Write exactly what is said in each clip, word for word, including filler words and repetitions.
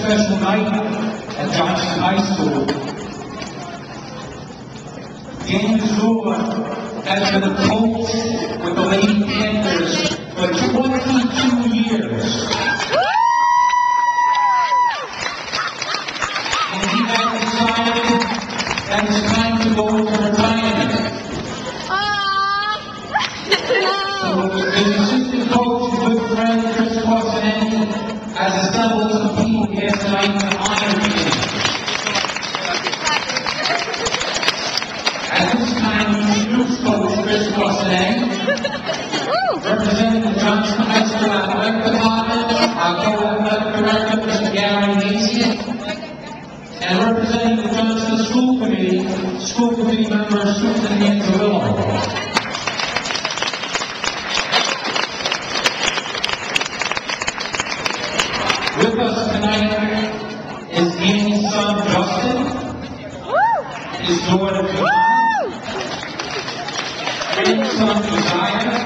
special night at Johnson High School. Dan Mazzulla has been a coach with the Lady Panthers for twenty-two years. And he has decided that it's time to go into retirement. So his assistant coach and good friend, Chris has assembled some people here tonight to honor him. At this time, we introduce Coach Chris representing the Johnson High School Athletic Department, our co-athletic director, Mister Gary Macy, and representing the Johnson School Committee, School Committee member Susan Dan Mazzulla. With us tonight is Annie's son, Justin, his daughter, John, his son, Josiah.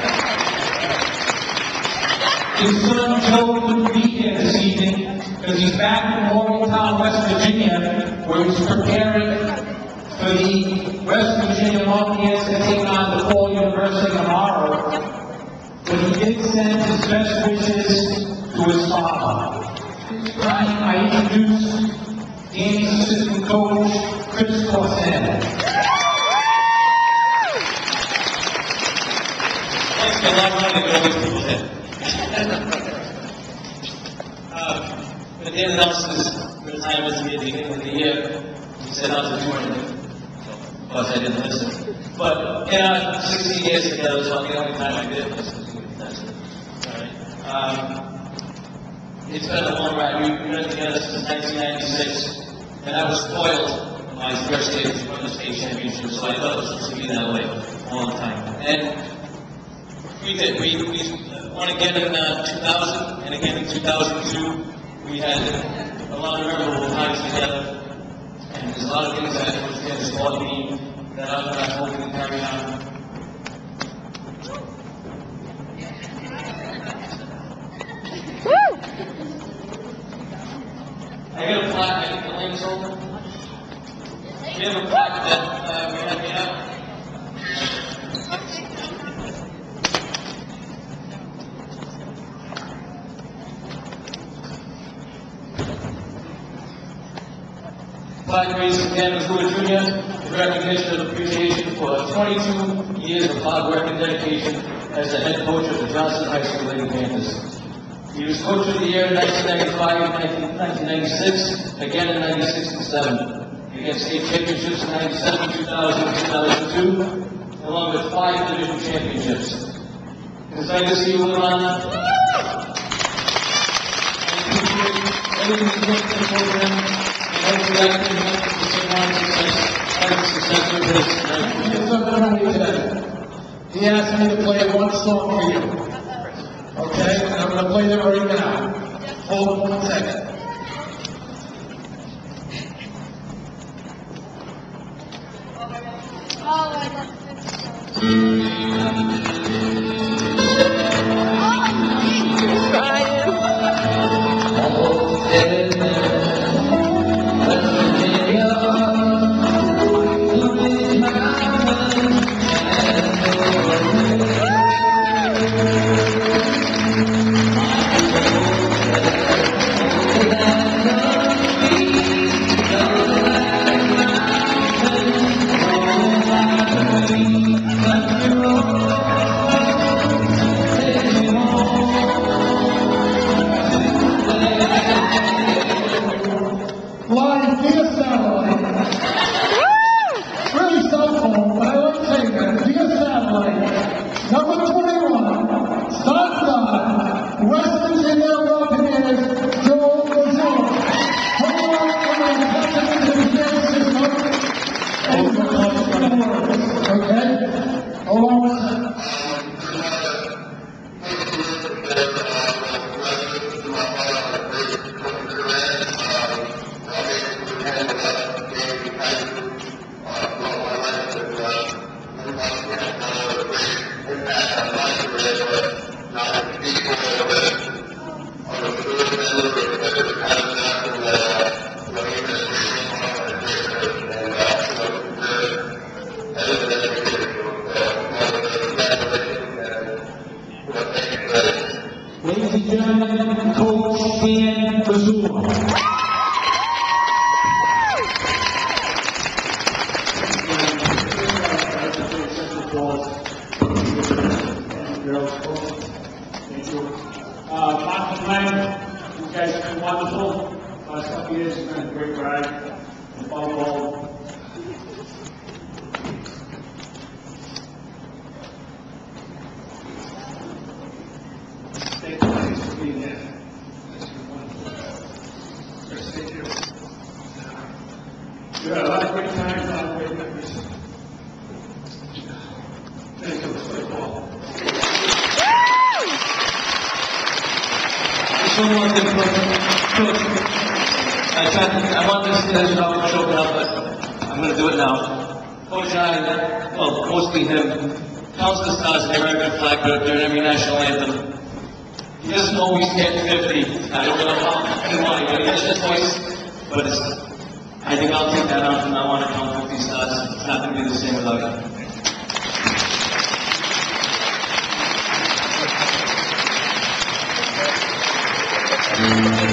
His son, Joe, couldn't be here this evening because he's back in Morgantown, West Virginia, where he's preparing for the West Virginia Mountaineers to take on DePaul University tomorrow. But he did send his best wishes to his father. I introduce Danny's assistant coach, Chris Corson. Thanks for allowing me to go with people in. But Dan announced his retirement to me at the beginning of the year. He said not to do anything. Of course, I didn't listen. But in our sixteen years together, so the only time I did listen to him. That's it. All right. Um, It's been a long ride. We've been together since nineteen ninety-six, and I was spoiled my first day to win the state championship, so I thought it was supposed to be that way all the time. And we did. We, we won again in uh, two thousand, and again in two thousand two. We had a lot of memorable times together, and there's a lot of things that was here this morning that I'm not hoping to carry on. I got a plaque, I think the link's over. We have a plaque that uh, we had made up. Plaque raised from Dan Mazzulla Junior in recognition of appreciation for twenty-two years of hard work and dedication as the head coach of the Johnson High School Lady Panthers. He was Coach of the Year in nineteen ninety-five, nineteen ninety-six, again in ninety-six and seven. He got state championships in ninety-seven, two thousand, two thousand two, along with five division championships. It's nice to see you live on. Everything he's doing for the program, and hopefully I can help the surrounding success, and the success of his. It's something I need today. He asked me to play one song for you. Okay, and I'm going to play them right now. Hold on one second. Thank you. Ladies and gentlemen, Coach Dan Mazzulla. Thank you. Uh, Mark and Glenn, you guys have been wonderful. Last couple of years, it's been a great ride. Volleyball. Thank you guys for being there. It's been wonderful. Chris, thank you. We had a lot of great times, a lot of great memories. Thank you. Let's play ball. Just one more thing, Coach. I tried, I want this to finish off the show now, but I'm going to do it now. Coach and I, well, mostly him, counts the stars in the American flag during every national anthem. He doesn't always get fifty. I don't know how why, but he has his voice. But it's, I think I'll take that out and I want to count fifty stars. It's not going to be the same without you. Thank you.